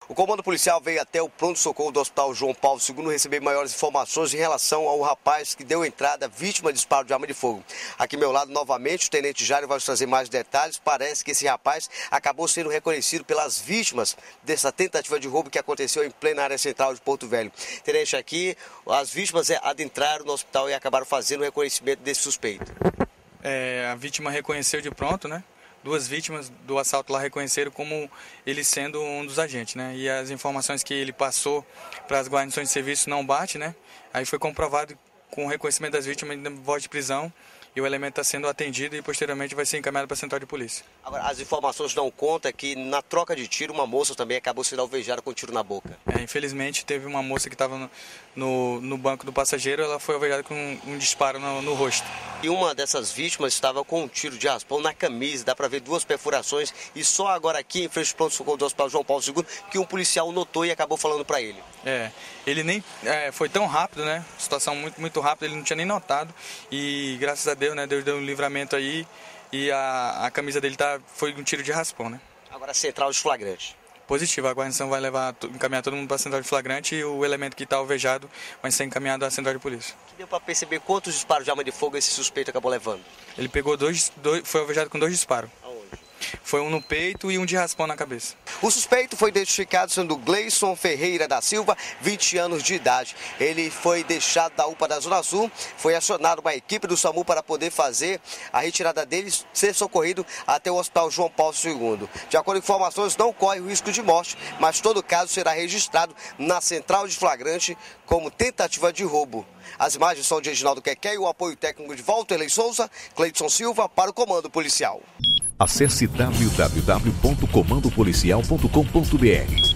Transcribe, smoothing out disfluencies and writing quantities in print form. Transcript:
O comando policial veio até o pronto-socorro do Hospital João Paulo II receber maiores informações em relação ao rapaz que deu entrada vítima de disparo de arma de fogo. Aqui ao meu lado, novamente, o Tenente Jário vai nos trazer mais detalhes. Parece que esse rapaz acabou sendo reconhecido pelas vítimas dessa tentativa de roubo que aconteceu em plena área central de Porto Velho. Tenente, aqui as vítimas adentraram no hospital e acabaram fazendo o reconhecimento desse suspeito. A vítima reconheceu de pronto, né? Duas vítimas do assalto lá reconheceram como ele sendo um dos agentes, né? E as informações que ele passou para as guarnições de serviço não bate, né? Aí foi comprovado com o reconhecimento das vítimas em voz de prisão e o elemento está sendo atendido e posteriormente vai ser encaminhado para a central de polícia. Agora, as informações dão conta que na troca de tiro uma moça também acabou sendo alvejada com tiro na boca. Infelizmente teve uma moça que estava no banco do passageiro, ela foi alvejada com um disparo no rosto. E uma dessas vítimas estava com um tiro de raspão na camisa, dá para ver 2 perfurações e só agora aqui em frente ao pronto-socorro do Hospital João Paulo II que um policial notou e acabou falando para ele. Ele nem foi tão rápido, né? Situação muito rápida, ele não tinha nem notado e graças a Deus, né? Deus deu um livramento aí e a camisa dele foi um tiro de raspão, né? Agora a central de flagrante. Positivo, a guarnição vai encaminhar todo mundo para a central de flagrante e o elemento que está alvejado vai ser encaminhado à central de polícia. Que deu para perceber quantos disparos de arma de fogo esse suspeito acabou levando? Ele pegou foi alvejado com 2 disparos. Foi um no peito e um de raspão na cabeça. O suspeito foi identificado sendo Gleison Ferreira da Silva, 20 anos de idade. Ele foi deixado da UPA da Zona Sul, foi acionado uma equipe do SAMU para poder fazer a retirada dele, ser socorrido até o Hospital João Paulo II. De acordo com informações, não corre o risco de morte, mas todo caso será registrado na central de flagrante como tentativa de roubo. As imagens são de Reginaldo Quequé e o apoio técnico de Valterley Souza, Cleidson Silva para o Comando Policial. Acesse www.comandopolicial.com.br